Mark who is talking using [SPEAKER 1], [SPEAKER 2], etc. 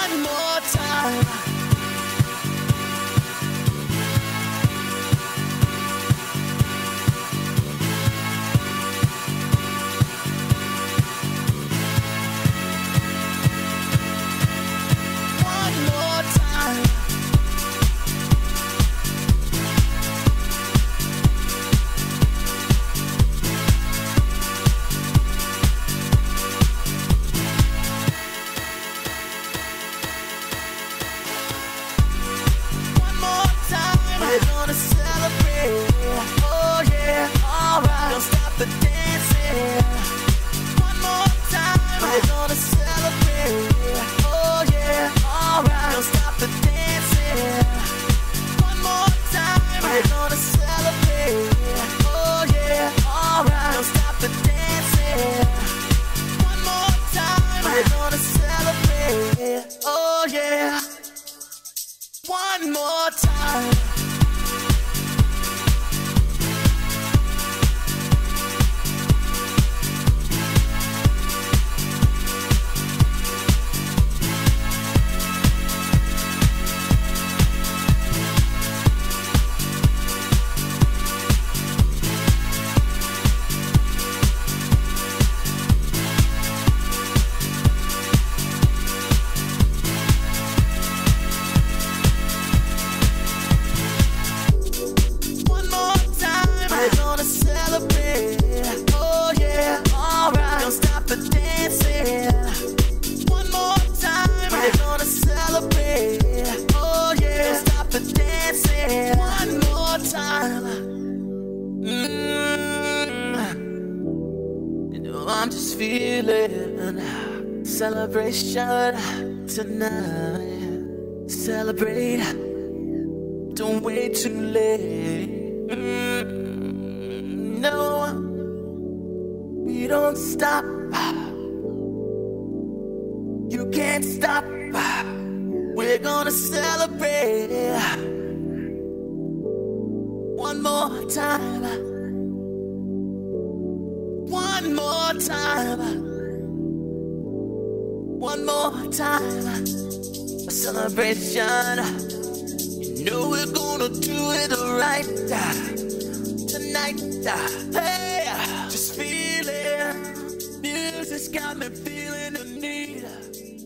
[SPEAKER 1] One more time. One more time. We're gonna celebrate, oh yeah, alright. Don't stop the dancing. One more time. We're gonna celebrate, oh yeah, alright. Don't stop the dancing. One more time. We're gonna celebrate, oh yeah, alright. Don't stop the dancing. One more time. We're gonna celebrate, oh yeah. One more time. We're gonna celebrate, oh yeah, alright. Don't stop the dancing. One more time. We're gonna celebrate, oh yeah. Don't stop the dancing. One more time. You know I'm just feeling celebration tonight. Celebrate, don't wait too late. No, we don't stop. You can't stop. We're gonna celebrate. One more time. One more time. One more time. A celebration. You know we're gonna do it right tonight. Hey, just feel it. Music's got me feeling the need.